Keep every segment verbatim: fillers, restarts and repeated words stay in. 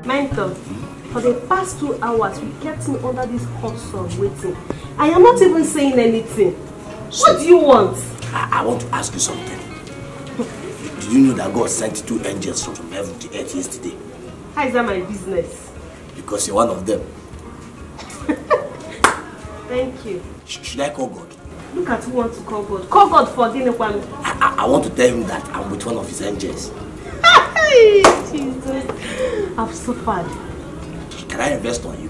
Mentor, for the past two hours, you kept me under this hot sun waiting. I am not even saying anything. So, what do you want? I, I want to ask you something. Did you know that God sent two angels from heaven to earth yesterday? How is that my business? Because you're one of them. Thank you. Sh should I call God? Look at who wants to call God. Call God for dinner. I, I, I want to tell him that I'm with one of his angels. Hey, Jesus. I've suffered. Can I invest on you?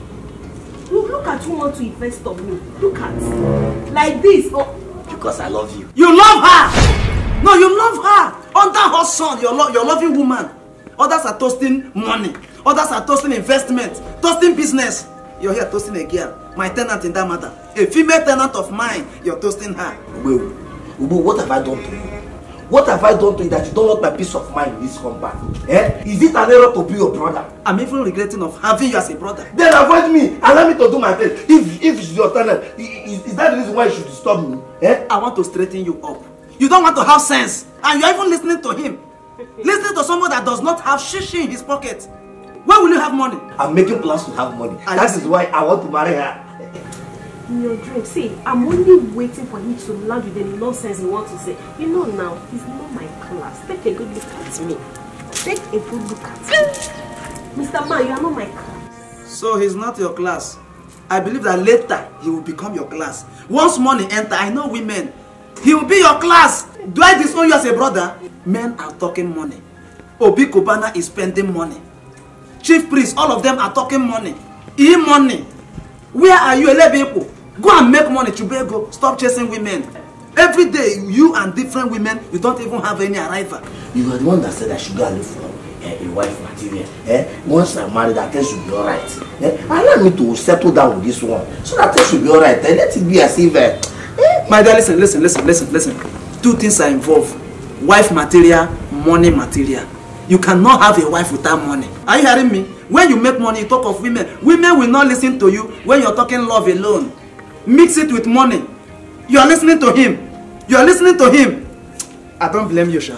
Look, look at who wants to invest on me. Look at. Like this. Oh. Because I love you. You love her! No, you love her! Under her son, you're, lo you're loving woman. Others are toasting money. Others are toasting investment. Toasting business. You're here toasting a girl. My tenant in that matter. A female tenant of mine. You're toasting her. Ubu, Ubu, what have I done to you? What have I done to you that you don't want my peace of mind in this compound? Eh? Is it an error to be your brother? I'm even regretting of having you as a brother. Then avoid me. Allow me to do my best. If, if it's your tenant, is, is that the reason why you should disturb me? Eh? I want to straighten you up. You don't want to have sense. And you're even listening to him. Listening to someone that does not have shishi in his pocket. Where will you have money? I'm making plans to have money. And that is why I want to marry her. In your dream, see, I'm only waiting for him to land with the nonsense he wants to say. You know now, he's not my class. Take a good look at me. Take a good look at me. Mister Man, you are not my class. So he's not your class. I believe that later he will become your class. Once money enter, I know women. He will be your class. Do I disown you as a brother? Men are talking money. Obi Kubana is spending money. Chief priest, all of them are talking money. E money. Where are you, people? Go and make money, Chubego. Stop chasing women. Every day, you and different women, you don't even have any arrival. You are the one that said I should go and look for uh, a wife material. Eh? Once I'm married, that things should be alright. Eh? Allow me to settle down with this one, so that things should be alright. Eh? Let it be as if. Uh, eh? My dear, listen, listen, listen, listen, listen. Two things are involved: wife material, money material. You cannot have a wife without money. Are you hearing me? When you make money, you talk of women. Women will not listen to you when you're talking love alone. Mix it with money. You are listening to him. You are listening to him. I don't blame you, Sha.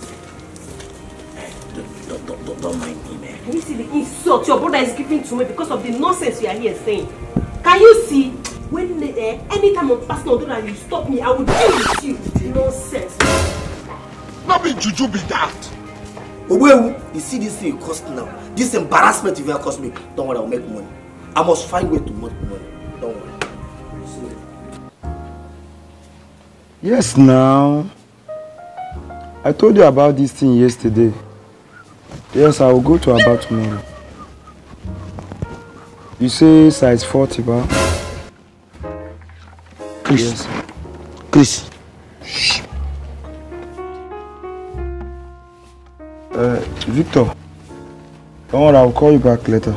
Don't, don't, don't, don't mind me, man. Can you see the insult your brother is giving to me because of the nonsense you are here saying? Can you see? When uh, anytime I'm passing on and you stop me, I will deal with you. Nonsense. Not be juju be that. Owewu, you see this thing you cost now. This embarrassment you will cost me. Don't worry, I'll make money. I must find way to make money. Don't worry. Yes, now. I told you about this thing yesterday. Yes, I will go to about tomorrow. You say size forty, ba? Chris. Yes. Chris. Shh. Uh, Victor. Don't worry, I'll call you back later.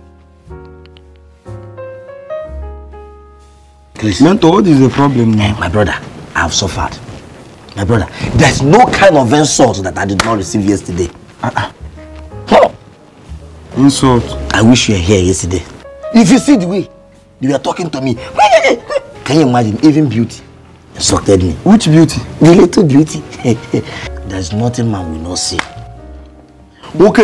Chris. Mentor, what is the problem now? Hey, my brother, I have suffered. My brother, there's no kind of insult that I did not receive yesterday. Uh-uh. Huh. Insult? I wish you were here yesterday. If you see the way they were talking to me, can you imagine? Even beauty insulted me. Which beauty? The little beauty. There's nothing man will not see. Wait,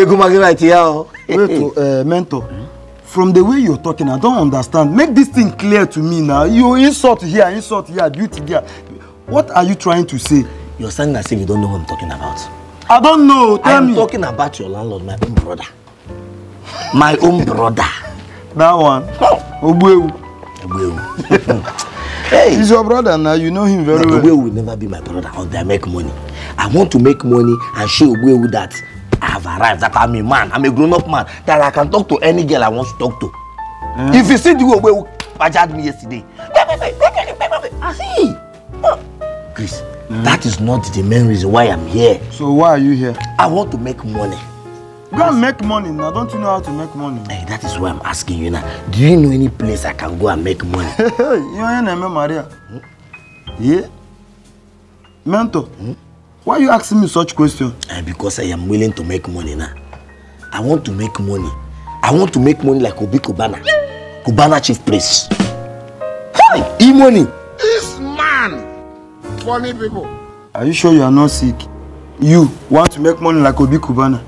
uh, Mentor. Hmm? From the way you're talking, I don't understand. Make this thing clear to me now. You insult here, insult here, beauty there. What are you trying to say? You're saying as if you don't know who I'm talking about. I don't know. Tell I'm me. talking about your landlord, my own brother. My own brother. That one. Obuewu. Obuewu. Hey, he's your brother now. You know him very no, well. Obuewu will never be my brother until I make money. I want to make money and show Obuewu that I have arrived, that I'm a man, I'm a grown-up man, that I can talk to any girl I want to talk to. Mm. If you see the way Obuewu badgered me yesterday, I see. Chris, mm. that is not the main reason why I'm here. So why are you here? I want to make money. Go and make money now. Don't you know how to make money? Hey, that is why I'm asking you now. Do you know any place I can go and make money? Your name is Maria. Hmm? Yeah? Mentor, hmm? Why are you asking me such question? Uh, because I am willing to make money now. I want to make money. I want to make money like Obi Kubana. Kubana chief priest. Hey, e-money. This man. Funny people. Are you sure you are not sick? You want to make money like Obi Kubana?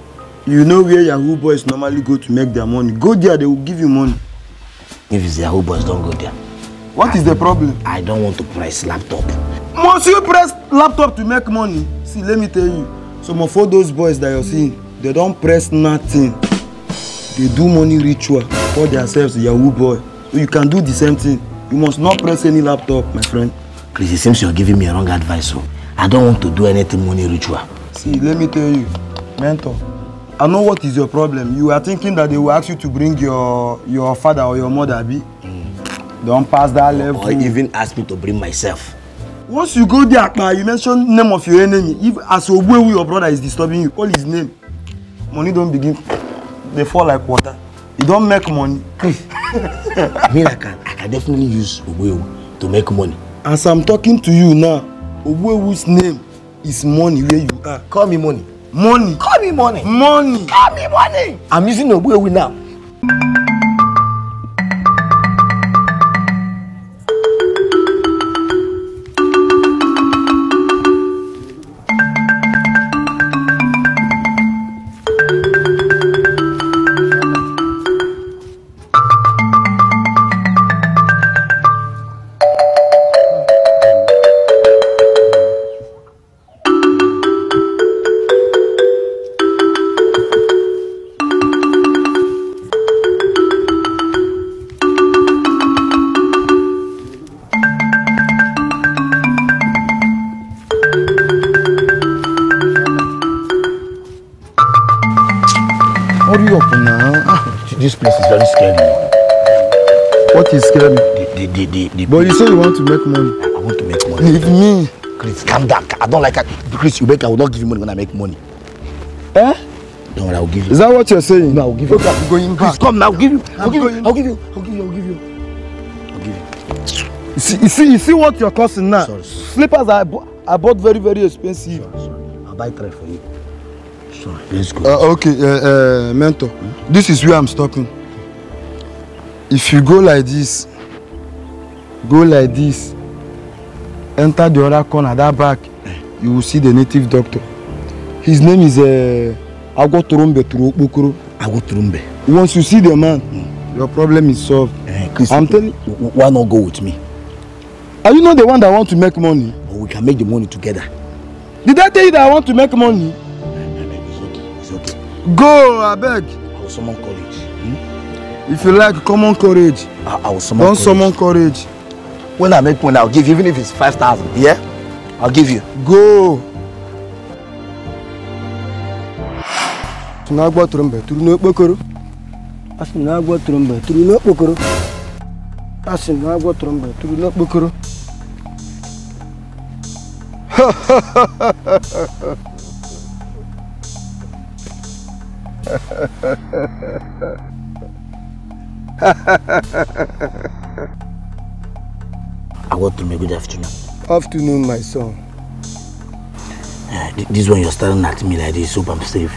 You know where Yahoo boys normally go to make their money. Go there, they will give you money. If it's Yahoo boys, don't go there. What I, is the problem? I don't want to press laptop. Must you press laptop to make money? See, let me tell you. Some of all those boys that you're seeing, they don't press nothing. They do money ritual for themselves, Yahoo boy. So you can do the same thing. You must not press any laptop, my friend. Chris, it seems you're giving me a wrong advice. So I don't want to do anything money ritual. See, let me tell you, mentor. I know what is your problem. You are thinking that they will ask you to bring your your father or your mother, Abi. Mm. Don't pass that level. Or even ask me to bring myself. Once you go there, you mention name of your enemy. If as Ogbuewu your brother is disturbing you, call his name. Money don't begin. They fall like water. You don't make money. I mean, I can, I can definitely use Ogbuewu to make money. As I'm talking to you now, Ogbuewu's name is money where you are. Call me money. Money. Call me money. Money. Call me money. I'm using Ogbuewu now. Hurry up now. This place is very scary. What is scary? The, the, the, the, the but you say you want to make money. I want to make money. Leave me. Chris, calm down. I don't like it. Chris, you make I will not give you money when I make money. Eh? Don't worry, I will give you. Is that what you're saying? No, I will give you. Okay, I'm going back. Chris, come now. I'll give you. I'll I'm give going. you. I'll give you. I'll give you. I'll give you. I'll give you. You see, you see, you see what you're causing now? Sorry, sorry. Slippers I, bo I bought very, very expensive. Sorry, sorry. I'll buy three for you. Sorry, let's go. Uh, okay, uh, uh, mentor. Hmm? This is where I'm stopping. If you go like this, go like this, enter the other corner, that back, you will see the native doctor. His name is uh, Agwotorombe Turokpokoro. Agwotorombe. Once you see the man, mm. your problem is solved. Uh, Chris, I'm telling you. Why not go with me? Are you not the one that want to make money? But we can make the money together. Did I tell you that I want to make money? It's okay. It's okay. Go, I beg. I will summon courage. Hmm? If you like common courage, I, I will summon don't courage. summon courage. When I make money, I'll give you, even if it's five thousand. Yeah? I'll give you. Go. Nagwa trumbe, turu no pokoro. Asin nagwa trumbe, turu no pokoro. Asin nagwa trumbe, turu no pokoro. I want to make good afternoon. Afternoon, my son. Uh, this one you're staring at me like this, hope I'm safe.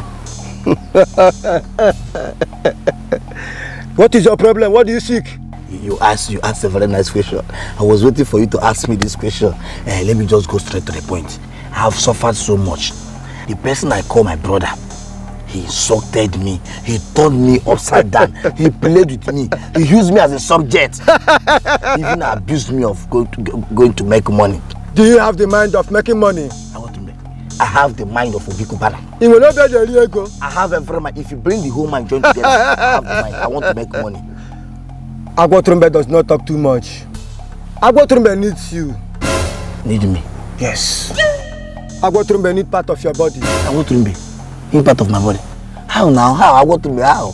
What is your problem? What do you seek? You asked, you asked a very nice question. I was waiting for you to ask me this question. Uh, let me just go straight to the point. I have suffered so much. The person I call my brother, he insulted me. He turned me upside down. He played with me. He used me as a subject. He even abused me of going to, going to make money. Do you have the mind of making money? I want to make. I have the mind of Obi Kubana. You will not be the ego. I have every mind. If you bring the whole mind join together, I have the mind. I want to make money. Agwotorombe does not talk too much. Agwotorombe needs you. Need me? Yes. Agwotorombe needs part of your body. Agwotorombe? In part of my body? How now? How? Agwotorombe? How?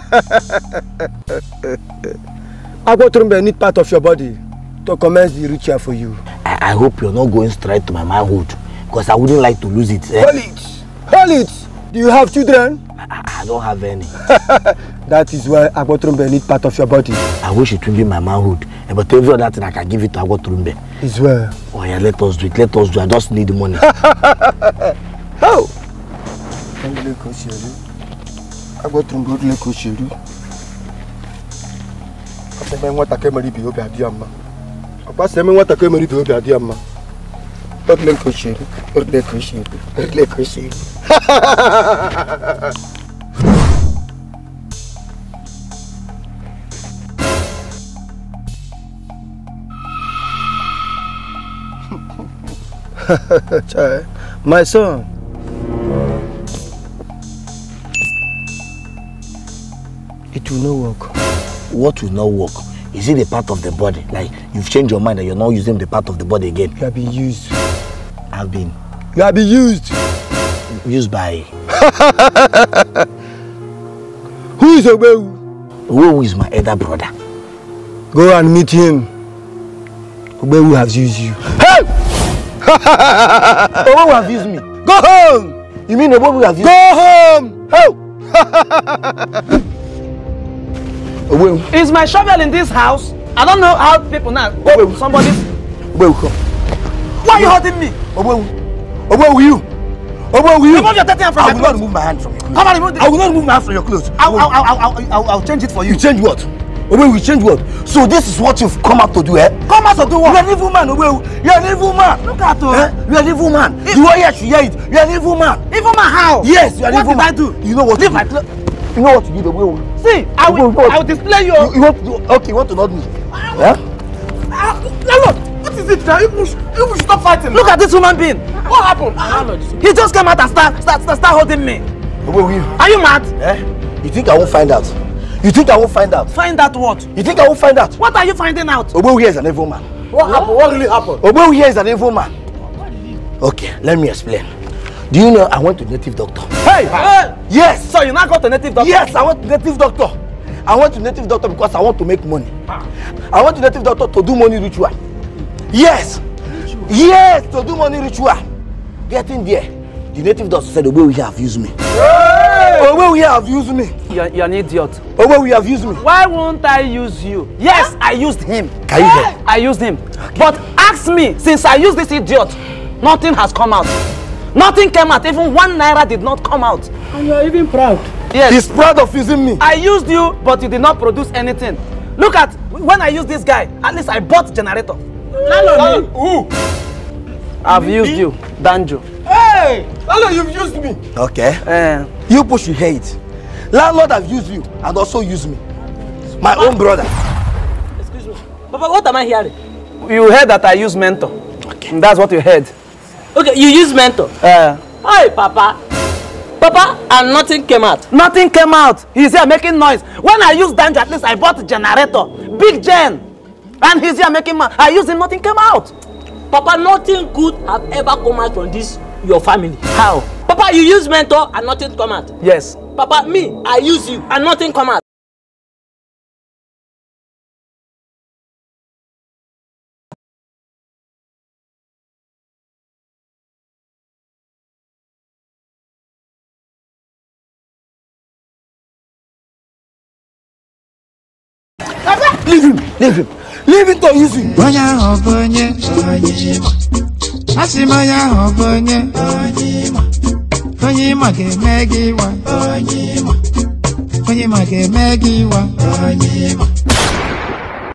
Agwotorombe needs part of your body to commence the ritual for you. I, I hope you're not going straight to my manhood, because I wouldn't like to lose it. Eh? Hold it! Hold it! Do you have children? I, I don't have any. That is why Agwotorombe needs part of your body. I wish it would be my manhood, but every other thing I can give it to Agwotorombe. Is well. Oh yeah, let us do it. Let us do it. I just need the money. How? Agwotorombe le koshiru. Aseme nwata ke mari bi obi adiama. Opa seme nwata ke mari bi obi adiama. Odle koshiru, odle koshiru, odle koshiru. My son. It will not work. What will not work? Is it a part of the body? Like you've changed your mind and you're not using the part of the body again? You have been used. I've been You have been used. used by Who is Obewu? who is my elder brother? Go and meet him. Obewu has used you. Hey! Obewu have used me. Go home. You mean Obewu have used Go home. Oh! Obewu. Is my shovel in this house? I don't know how people now. Oh, somebody. Obewu, come. Why are you hurting me? Obewu. Obewu, you. Obewu, you. Remove your dirty hand from I my will clothes. not remove my hand from your clothes. Come on, remove the... I will not remove my hand from your clothes. I'll, I'll, I'll, I'll, I'll, I'll change it for you. You change what? Obewu, you change what? So this is what you've come out to do, eh? Come out to do what? You're an evil man, Obewu. You're an evil man. Look at you. Eh? You're an evil man. If- You want here to hear it. You're an evil man. Even my how? Yes, you're an What evil did man. I do? You know what Leave to my do. clothes. You know what to do, Obewu. See, I will, Obewu, I will display you. You, you want to, okay, you want to knock me? Yeah? Ah, Lord, what is it now? You should, you should stop fighting. Look at this human being. What happened? He just came out and start, start, start, start holding me. Obewu, you. Are you mad? Eh? You think I won't find out? You think I won't find out? Find out what? You think I won't find out? What are you finding out? Obewu here is an evil man. What happened? What really happened? Obewu here is an evil man. Okay, let me explain. Do you know I went to native doctor? Hey! Hey! Yes! So you now go to native doctor? Yes, I went to native doctor. I went to native doctor because I want to make money. I went to native doctor to do money ritual. Yes! Yes, to do money ritual. Getting there, the native doctor said, Obewu here have used me. Obewu here have used me. You're, you're an idiot. Obewu here have used me. Why won't I use you? Yes, I used him. Can you hear? I used him. Okay. But ask me, since I used this idiot, nothing has come out. Nothing came out. Even one naira did not come out. And you're even proud. Yes. He's proud of using me. I used you, but you did not produce anything. Look at, when I used this guy, at least I bought generator. Lalo, Who? I've used you, Danjo. Hey! Lalo, you've used me. Okay. Uh, You people should hear it. Landlord have used you and also used me. My own brother. excuse me. Papa, what am I hearing? you heard that I use mentor. Okay. That's what you heard. Okay, you use mentor. Uh, Hi, Papa. Papa, and nothing came out. Nothing came out. He's here making noise. When I used Danjo, at least I bought a generator. Big gen. And he's here making noise. I used him, nothing came out. Papa, nothing good have ever come out from this, your family. How? Papa, you use mentor and nothing come out. Yes. Papa, me, I use you and nothing come out. Leave him, leave him, leave him to use him. Onye obonye, asị m onye obonye, onye ma ga-eme gị iwa, onye ma ga-eme gị iwa.